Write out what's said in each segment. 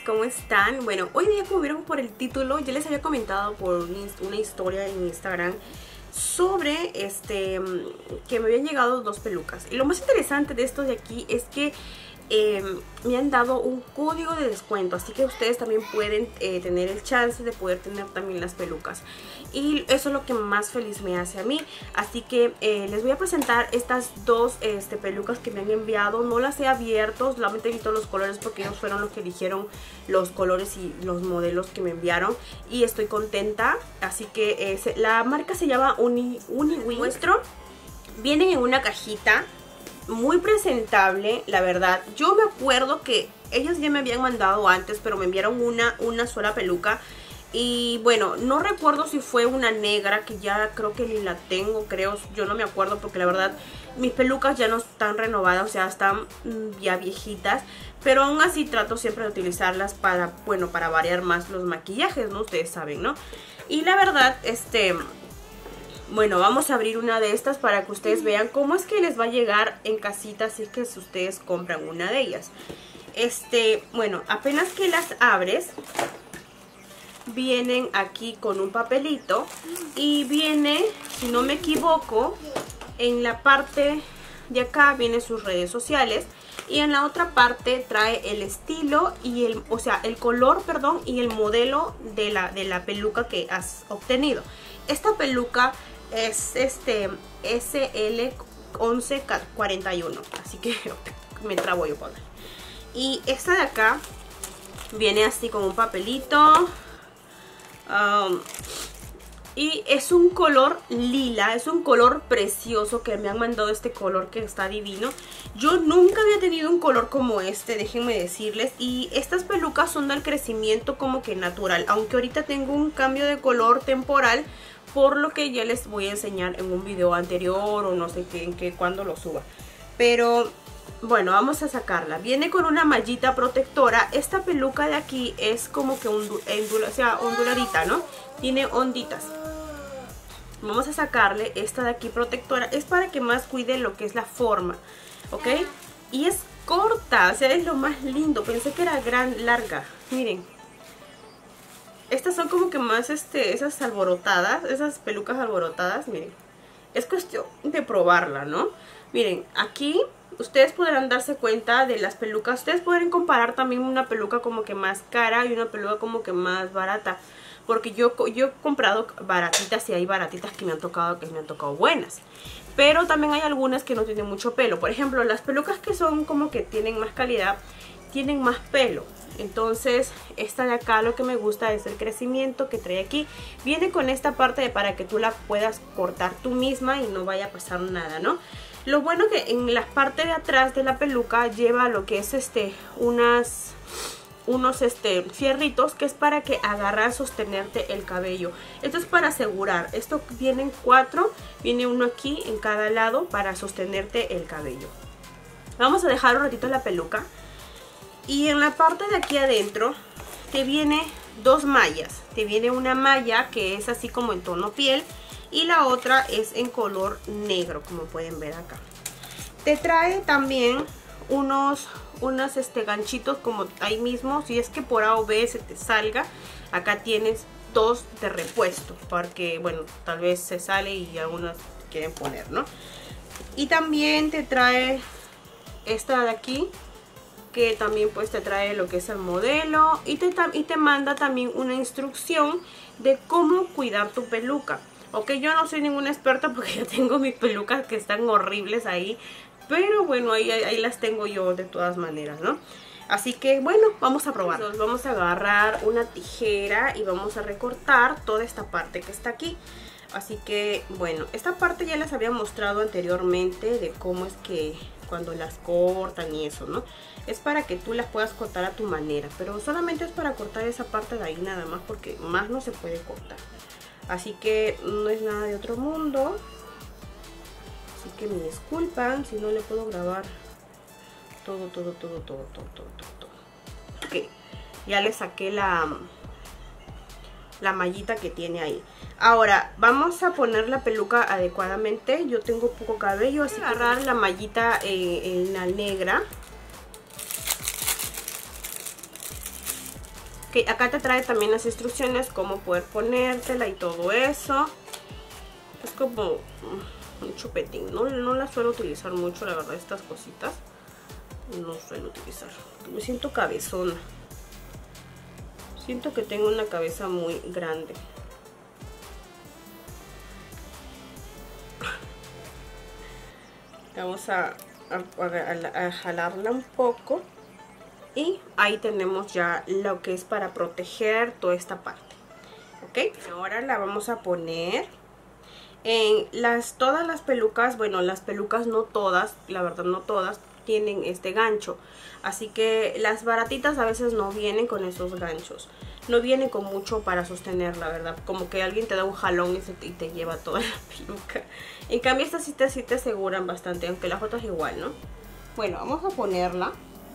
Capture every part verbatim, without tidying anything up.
¿cómo están? Bueno, hoy día, como vieron por el título, ya les había comentado por una historia en Instagram sobre este que me habían llegado dos pelucas. Y lo más interesante de esto de aquí es que eh, me han dado un código de descuento, así que ustedes también pueden eh, tener el chance de poder tener también las pelucas. Y eso es lo que más feliz me hace a mí. Así que eh, les voy a presentar estas dos este, pelucas que me han enviado. No las he abierto, solamente he visto los colores porque ellos fueron los que eligieron los colores y los modelos que me enviaron. Y estoy contenta. Así que eh, se, la marca se llama Uni, Uniwin. Nuestro vienen en una cajita muy presentable, la verdad. Yo me acuerdo que ellos ya me habían mandado antes, pero me enviaron una, una sola peluca. Y bueno, no recuerdo si fue una negra, que ya creo que ni la tengo, creo, yo no me acuerdo porque la verdad mis pelucas ya no están renovadas, o sea, están ya viejitas. Pero aún así trato siempre de utilizarlas para, bueno, para variar más los maquillajes, ¿no? Ustedes saben, ¿no? Y la verdad, este... bueno, vamos a abrir una de estas para que ustedes vean cómo es que les va a llegar en casita si es que ustedes compran una de ellas. Este, bueno, apenas que las abres, vienen aquí con un papelito y viene, si no me equivoco, en la parte de acá vienen sus redes sociales y en la otra parte trae el estilo y el, o sea, el color, perdón, y el modelo de la, de la peluca que has obtenido. Esta peluca es este S L once cuarenta y uno, así que me trabo yo por ahí. Y esta de acá viene así con un papelito. Um, y es un color lila, es un color precioso que me han mandado, este color que está divino. Yo nunca había tenido un color como este, déjenme decirles. Y estas pelucas son del crecimiento como que natural, aunque ahorita tengo un cambio de color temporal, por lo que ya les voy a enseñar en un video anterior o no sé qué, en qué, cuando lo suba. Pero bueno, vamos a sacarla. Viene con una mallita protectora. Esta peluca de aquí es como que ondul ondul o sea, onduladita, ¿no? Tiene onditas. Vamos a sacarle esta de aquí protectora. Es para que más cuide lo que es la forma, ¿ok? Y es corta, o sea, es lo más lindo. Pensé que era gran, larga. Miren. Estas son como que más, este, esas alborotadas, esas pelucas alborotadas, miren. Es cuestión de probarla, ¿no? Miren, aquí ustedes podrán darse cuenta de las pelucas. Ustedes pueden comparar también una peluca como que más cara y una peluca como que más barata. Porque yo, yo he comprado baratitas y hay baratitas que me han tocado, que me han tocado buenas. Pero también hay algunas que no tienen mucho pelo. Por ejemplo, las pelucas que son como que tienen más calidad, tienen más pelo. Entonces esta de acá lo que me gusta es el crecimiento que trae aquí. Viene con esta parte de para que tú la puedas cortar tú misma y no vaya a pasar nada, ¿no? Lo bueno que en la parte de atrás de la peluca lleva lo que es este unas unos este fierritos que es para que agarrar, sostenerte el cabello. Esto es para asegurar. Esto vienen cuatro, viene uno aquí en cada lado para sostenerte el cabello. Vamos a dejar un ratito la peluca. Y en la parte de aquí adentro te viene dos mallas. Te viene una malla que es así como en tono piel y la otra es en color negro, como pueden ver acá. Te trae también unos, unos este, ganchitos como ahí mismo. Si es que por A o B se te salga, acá tienes dos de repuesto. Porque bueno, tal vez se sale y algunas quieren poner, ¿no? Y también te trae esta de aquí, que también pues te trae lo que es el modelo y te, y te manda también una instrucción de cómo cuidar tu peluca. Ok, yo no soy ninguna experta porque yo tengo mis pelucas que están horribles ahí, pero bueno, ahí, ahí las tengo yo de todas maneras, ¿no? Así que bueno, vamos a probar. Entonces, vamos a agarrar una tijera y vamos a recortar toda esta parte que está aquí. Así que bueno, esta parte ya les había mostrado anteriormente de cómo es que cuando las cortan y eso, ¿no? Es para que tú las puedas cortar a tu manera, pero solamente es para cortar esa parte de ahí nada más, porque más no se puede cortar. Así que no es nada de otro mundo. Así que me disculpan si no le puedo grabar todo, todo, todo, todo, todo, todo, todo. Ok, ya le saqué la, la mallita que tiene ahí. Ahora vamos a poner la peluca adecuadamente. Yo tengo poco cabello, así que agarrar la mallita eh, en la negra Ok, acá te trae también las instrucciones, cómo poder ponértela y todo eso. Es como un chupetín, no, no la suelo utilizar mucho, la verdad, estas cositas. No suelo utilizar. Me siento cabezona. Siento que tengo una cabeza muy grande. Vamos a, a, a, a jalarla un poco. Y ahí tenemos ya lo que es para proteger toda esta parte. Ok, ahora la vamos a poner en las, todas las pelucas. Bueno, las pelucas no todas, la verdad no todas tienen este gancho. Así que las baratitas a veces no vienen con esos ganchos. No vienen con mucho para sostener, la verdad. Como que alguien te da un jalón y, se, y te lleva toda la peluca. En cambio estas sí te, sí te aseguran bastante, aunque las otras igual, ¿no? Bueno, vamos a ponerla.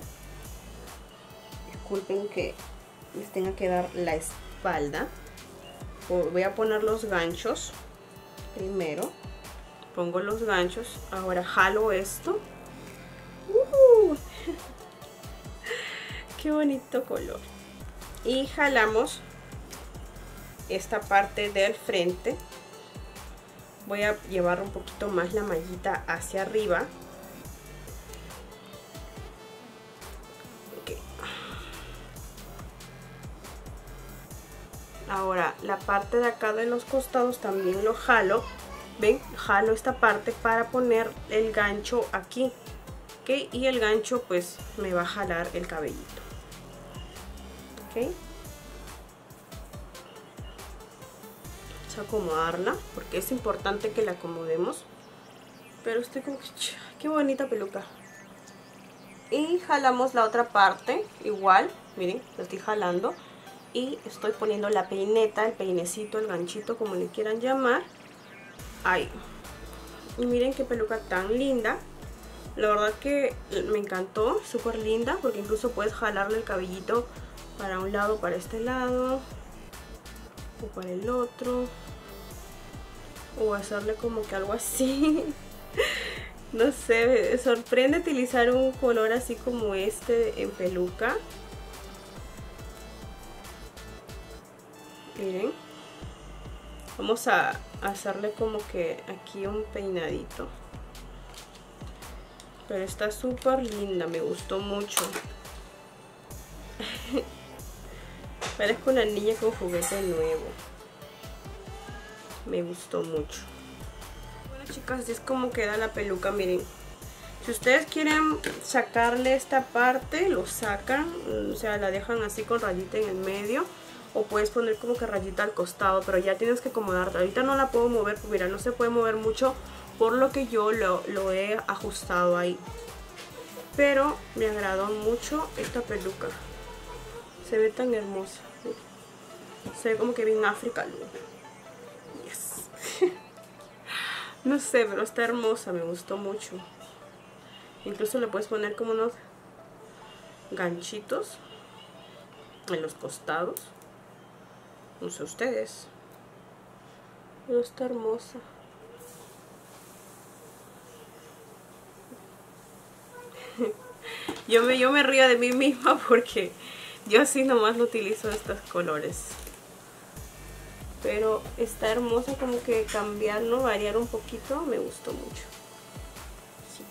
Disculpen que les tenga que dar la espalda. Voy a poner los ganchos primero. Pongo los ganchos. Ahora jalo esto. Uh, ¡Qué bonito color! Y jalamos esta parte del frente. Voy a llevar un poquito más la mallita hacia arriba. Okay. Ahora la parte de acá de los costados también lo jalo. ¿Ven? Jalo esta parte para poner el gancho aquí. ¿Okay? Y el gancho pues me va a jalar el cabellito. ¿Ok? Vamos a acomodarla porque es importante que la acomodemos. Pero estoy como que... ¡Qué bonita peluca! Y jalamos la otra parte igual. Miren, la estoy jalando. Y estoy poniendo la peineta, el peinecito, el ganchito, como le quieran llamar. Ahí. Y miren qué peluca tan linda. La verdad que me encantó, súper linda, porque incluso puedes jalarle el cabellito para un lado, para este lado, o para el otro, o hacerle como que algo así. No sé, me sorprende utilizar un color así como este en peluca. Miren, vamos a hacerle como que aquí un peinadito. Pero está súper linda, me gustó mucho. Parezco una niña con juguete nuevo. Me gustó mucho. Bueno, chicas, así es como queda la peluca, miren. Si ustedes quieren sacarle esta parte, lo sacan. O sea, la dejan así con rayita en el medio. O puedes poner como que rayita al costado, pero ya tienes que acomodarte. Ahorita no la puedo mover, porque mira, no se puede mover mucho, por lo que yo lo, lo he ajustado ahí. Pero me agradó mucho esta peluca. Se ve tan hermosa. Se ve como que bien África. Yes. No sé, pero está hermosa, me gustó mucho. Incluso le puedes poner como unos ganchitos en los costados. No sé ustedes. Pero está hermosa. Yo me, yo me río de mí misma porque yo así nomás no utilizo estos colores. Pero está hermosa, como que cambiarlo, variar un poquito, me gustó mucho. Sí.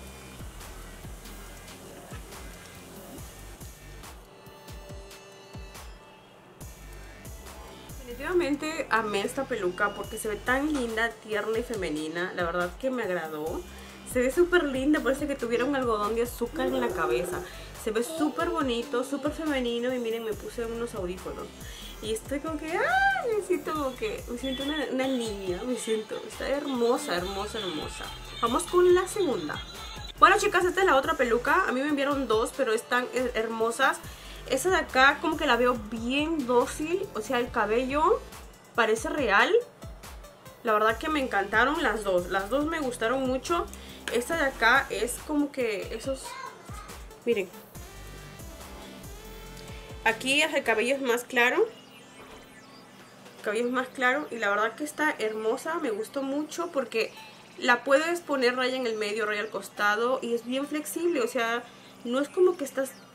Definitivamente amé esta peluca porque se ve tan linda, tierna y femenina. La verdad que me agradó. Se ve súper linda, parece que tuviera un algodón de azúcar en la cabeza. Se ve súper bonito, súper femenino. Y miren, me puse unos audífonos. Y estoy como que, ¡ah! Me siento como que, me siento una, una niña. Me siento, está hermosa, hermosa, hermosa. Vamos con la segunda. Bueno, chicas, esta es la otra peluca. A mí me enviaron dos, pero están hermosas. Esta de acá como que la veo bien dócil. O sea, el cabello parece real. La verdad que me encantaron las dos. Las dos me gustaron mucho. Esta de acá es como que esos... Miren. Aquí el cabello es más claro. El cabello es más claro. Y la verdad que está hermosa. Me gustó mucho porque la puedes poner raya en el medio, raya al costado. Y es bien flexible. O sea, no es como que estás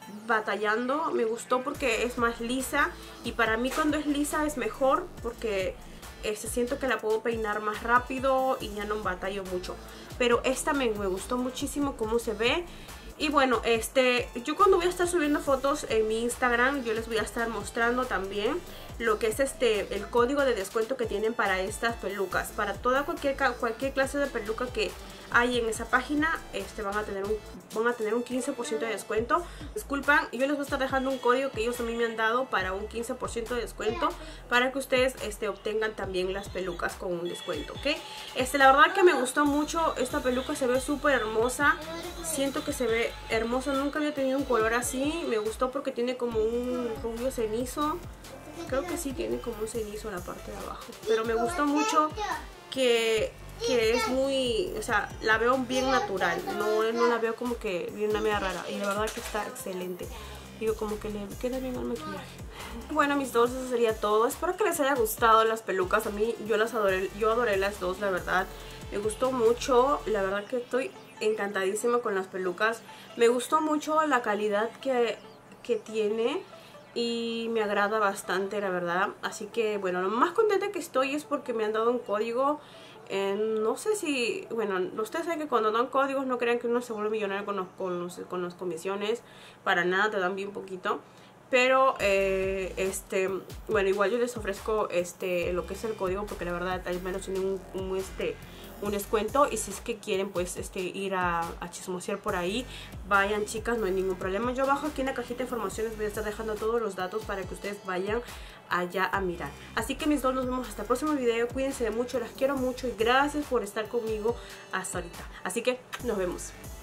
batallando. Me gustó porque es más lisa, y para mí cuando es lisa es mejor porque este, siento que la puedo peinar más rápido y ya no batallo mucho. Pero esta me, me gustó muchísimo cómo se ve. Y bueno, este, yo cuando voy a estar subiendo fotos en mi Instagram, yo les voy a estar mostrando también lo que es este el código de descuento que tienen para estas pelucas. Para toda cualquier, cualquier clase de peluca que hay en esa página, este, van a tener un, van a tener un quince por ciento de descuento. Disculpan, yo les voy a estar dejando un código que ellos a mí me han dado para un quince por ciento de descuento, para que ustedes este, obtengan también las pelucas con un descuento, ¿ok? Este, la verdad que me gustó mucho. Esta peluca se ve súper hermosa. Siento que se ve hermosa. Nunca había tenido un color así. Me gustó porque tiene como un rubio cenizo. Creo que sí tiene como un cenizo en la parte de abajo. Pero me gustó mucho que... que es muy, o sea, la veo bien natural, no, no la veo como que bien una media rara, y la verdad que está excelente. Digo, como que le queda bien el maquillaje. Bueno, mis dos, eso sería todo. Espero que les haya gustado las pelucas. A mí, yo las adoré, yo adoré las dos, la verdad. Me gustó mucho, la verdad que estoy encantadísima con las pelucas. Me gustó mucho la calidad que, que tiene, y me agrada bastante, la verdad. Así que, bueno, lo más contenta que estoy es porque me han dado un código. Eh, no sé si, bueno, ustedes saben que cuando dan códigos no crean que uno se vuelve millonario con, los, con, los, con las comisiones. Para nada, te dan bien poquito. Pero, eh, este, bueno, igual yo les ofrezco este lo que es el código, porque la verdad al menos tienen un, un, este, un descuento. Y si es que quieren pues este ir a, a chismosear por ahí, vayan, chicas, no hay ningún problema. Yo abajo aquí en la cajita de información les voy a estar dejando todos los datos para que ustedes vayan allá a mirar. Así que mis dos, nos vemos hasta el próximo video. Cuídense mucho, las quiero mucho y gracias por estar conmigo hasta ahorita. Así que nos vemos.